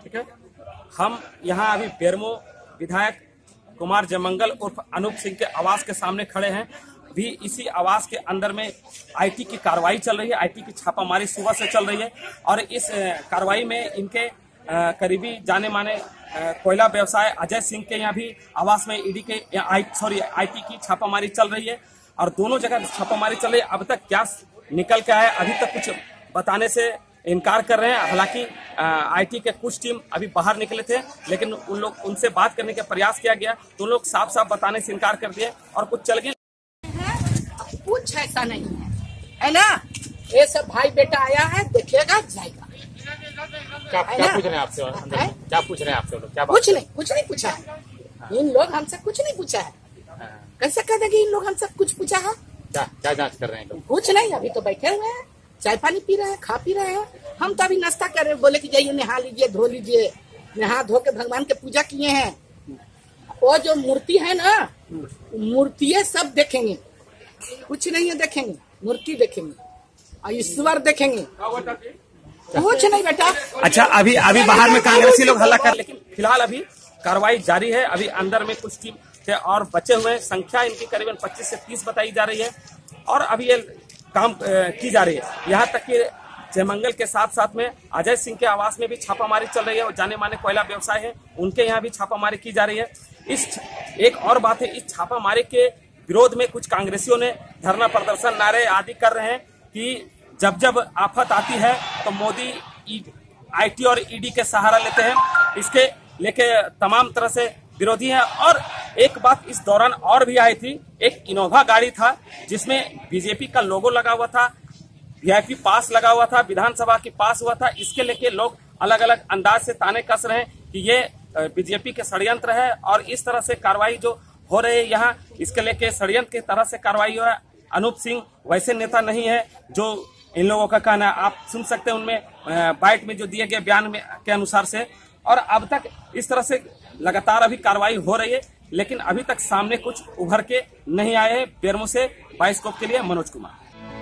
ठीक है। हम यहाँ अभी बेरमो विधायक कुमार जयमंगल उर्फ अनूप सिंह के आवास के सामने खड़े हैं। भी इसी आवास के अंदर में आईटी की कार्रवाई चल रही है, आईटी की छापामारी सुबह से चल रही है और इस कार्रवाई में इनके करीबी जाने माने कोयला व्यवसाय अजय सिंह के यहाँ भी आवास में ईडी के आईटी की छापामारी चल रही है और दोनों जगह छापामारी चल रही है। अब तक क्या निकल के आया अभी तक कुछ बताने से इनकार कर रहे हैं। हालांकि आईटी के कुछ टीम अभी बाहर निकले थे, लेकिन उनसे बात करने का प्रयास किया गया तो उन लोग साफ साफ बताने से इनकार कर दिए और कुछ चल गए। कुछ ऐसा नहीं है ना, ये सब भाई बेटा आया है, देखेगा जाएगा। क्या पूछ रहे हैं आपसे? क्या पूछ रहे हैं आपसे लोग? क्या कुछ नहीं पूछा है। इन लोग हमसे कुछ नहीं पूछा है। कैसे कह देंगे इन लोग हमसे कुछ पूछा है? क्या जांच कर रहे हैं लोग? कुछ नहीं, अभी तो बैठे हुए हैं, चाय पानी पी रहे हैं, खा पी रहे हैं। हम तो अभी नाश्ता कर रहे हैं, बोले कि जाइए नहा लीजिए, धो लीजिए। नहा धो के भगवान के पूजा किए हैं। वो जो मूर्ति है ना, मूर्ति सब देखेंगे, कुछ नहीं है देखेंगे, मूर्ति देखेंगे और ईश्वर देखेंगे, कुछ नहीं बेटा। अच्छा, अभी बाहर में कांग्रेसी लोग हल्ला कर, लेकिन फिलहाल अभी कार्रवाई जारी है। अभी अंदर में कुछ टीम थे और बचे हुए संख्या इनकी करीबन 25 से 30 बताई जा रही है और अभी ये काम की जा रही है। यहाँ तक कि जयमंगल के साथ साथ में अजय सिंह के आवास में भी छापामारी चल रही है और जाने माने कोयला व्यवसाय है, उनके यहाँ भी छापामारी की जा रही है। एक और बात है, इस छापामारी के विरोध में कुछ कांग्रेसियों ने धरना प्रदर्शन, नारे आदि कर रहे हैं कि जब आफत आती है तो मोदी आईटी और ईडी के सहारा लेते हैं। इसके लेके तमाम तरह से विरोधी हैं। और एक बात इस दौरान और भी आई थी, एक इनोवा गाड़ी था जिसमें बीजेपी का लोगो लगा हुआ था, वीआईपी पास लगा हुआ था, विधानसभा की पास हुआ था। इसके लेके लोग अलग अलग अंदाज से ताने कस रहे हैं कि ये बीजेपी के षड्यंत्र है और इस तरह से कार्रवाई जो हो रही है यहाँ, इसके लेके षड्यंत्र की तरह से कार्रवाई हुआ है। अनूप सिंह वैसे नेता नहीं है जो इन लोगों का कहना है, आप सुन सकते हैं उनमें बाइट में जो दिए गए बयान में के अनुसार से। और अब तक इस तरह से लगातार अभी कार्रवाई हो रही है, लेकिन अभी तक सामने कुछ उभर के नहीं आए हैं। बेरमो से बाइस्कोप के लिए मनोज कुमार।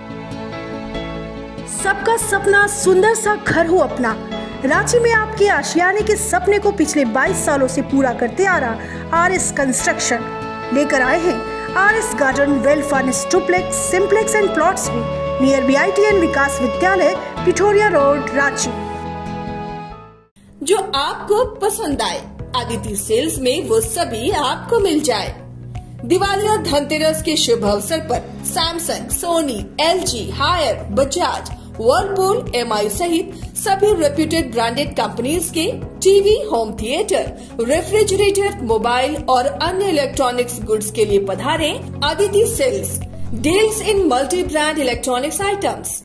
सबका सपना सुंदर सा घर हो अपना। रांची में आपके आशियाने के सपने को पिछले 22 सालों से पूरा करते आ रहा आरएस कंस्ट्रक्शन लेकर आए हैं RS garden well furnished duplex, simplex and plots में near BITN Vikas Vidyalaya, Pithoria road, Ranchi. जो आपको पसंद आए आदित्य सेल्स में वो सभी आपको मिल जाए। दिवाली और धनतेरस के शुभ अवसर पर Samsung, Sony, LG, Haier, Bajaj, Whirlpool, MI सहित सभी रेप्यूटेड ब्रांडेड कंपनीज के TV, home theatre, refrigerator, mobile और अन्य इलेक्ट्रॉनिक्स गुड्स के लिए पधारें Aditya sales. Deals in multi brand electronics items.